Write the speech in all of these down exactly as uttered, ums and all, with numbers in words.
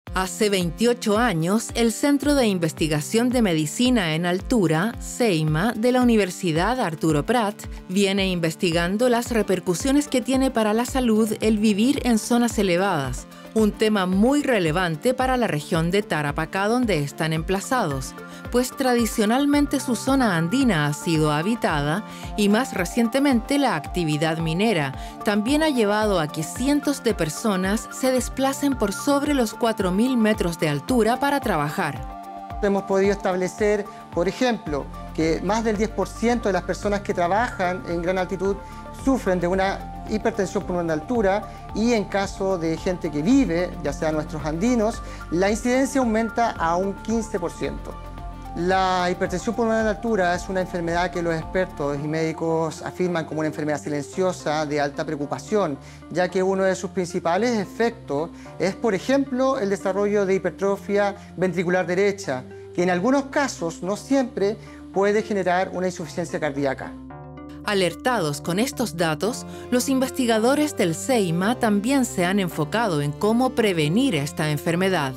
Hace veintiocho años, el Centro de Investigación de Medicina en Altura, CEIMA, de la Universidad Arturo Prat, viene investigando las repercusiones que tiene para la salud el vivir en zonas elevadas, un tema muy relevante para la región de Tarapacá donde están emplazados, pues tradicionalmente su zona andina ha sido habitada y más recientemente la actividad minera también ha llevado a que cientos de personas se desplacen por sobre los cuatro mil metros de altura para trabajar. Hemos podido establecer, por ejemplo, que más del diez por ciento de las personas que trabajan en gran altitud sufren de una hipertensión pulmonar de altura y en caso de gente que vive, ya sea nuestros andinos, la incidencia aumenta a un quince por ciento. La hipertensión pulmonar de altura es una enfermedad que los expertos y médicos afirman como una enfermedad silenciosa de alta preocupación, ya que uno de sus principales efectos es, por ejemplo, el desarrollo de hipertrofia ventricular derecha, que en algunos casos, no siempre, puede generar una insuficiencia cardíaca. Alertados con estos datos, los investigadores del CEIMA también se han enfocado en cómo prevenir esta enfermedad.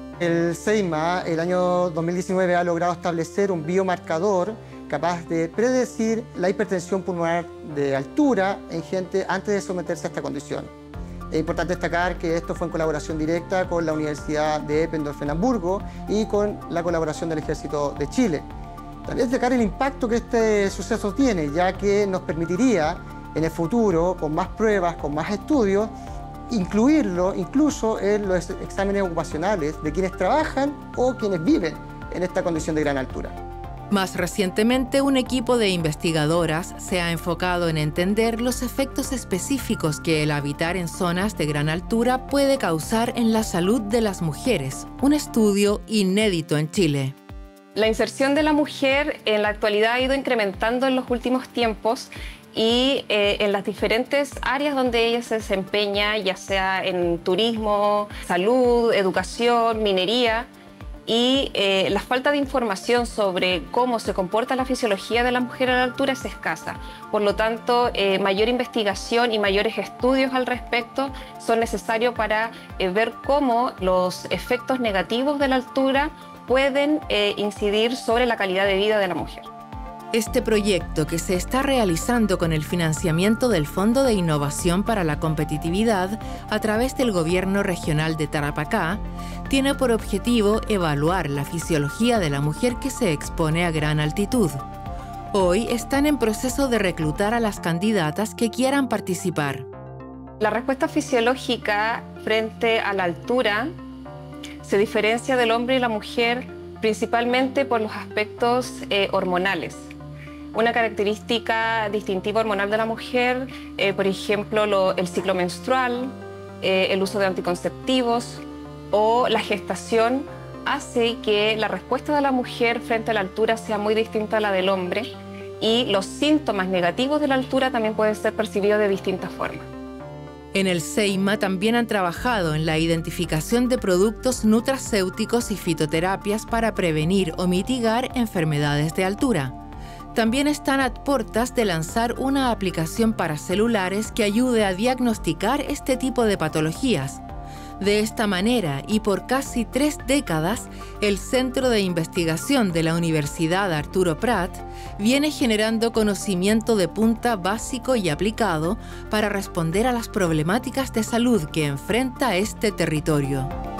El CEIMA, el año dos mil diecinueve, ha logrado establecer un biomarcador capaz de predecir la hipertensión pulmonar de altura en gente antes de someterse a esta condición. Es importante destacar que esto fue en colaboración directa con la Universidad de Eppendorf en Hamburgo y con la colaboración del Ejército de Chile. También destacar el impacto que este suceso tiene, ya que nos permitiría en el futuro, con más pruebas, con más estudios, incluirlo incluso en los exámenes ocupacionales de quienes trabajan o quienes viven en esta condición de gran altura. Más recientemente, un equipo de investigadoras se ha enfocado en entender los efectos específicos que el habitar en zonas de gran altura puede causar en la salud de las mujeres, un estudio inédito en Chile. La inserción de la mujer en la actualidad ha ido incrementando en los últimos tiempos y eh, en las diferentes áreas donde ella se desempeña, ya sea en turismo, salud, educación, minería, y eh, la falta de información sobre cómo se comporta la fisiología de la mujer a la altura es escasa. Por lo tanto, eh, mayor investigación y mayores estudios al respecto son necesarios para eh, ver cómo los efectos negativos de la altura pueden eh, incidir sobre la calidad de vida de la mujer. Este proyecto, que se está realizando con el financiamiento del Fondo de Innovación para la Competitividad a través del Gobierno Regional de Tarapacá, tiene por objetivo evaluar la fisiología de la mujer que se expone a gran altitud. Hoy están en proceso de reclutar a las candidatas que quieran participar. La respuesta fisiológica frente a la altura se diferencia del hombre y la mujer principalmente por los aspectos eh, hormonales. Una característica distintiva hormonal de la mujer, eh, por ejemplo, lo, el ciclo menstrual, eh, el uso de anticonceptivos o la gestación, hace que la respuesta de la mujer frente a la altura sea muy distinta a la del hombre y los síntomas negativos de la altura también pueden ser percibidos de distintas formas. En el CEIMA también han trabajado en la identificación de productos nutracéuticos y fitoterapias para prevenir o mitigar enfermedades de altura. También están a puertas de lanzar una aplicación para celulares que ayude a diagnosticar este tipo de patologías. De esta manera, y por casi tres décadas, el Centro de Investigación de la Universidad Arturo Prat viene generando conocimiento de punta básico y aplicado para responder a las problemáticas de salud que enfrenta este territorio.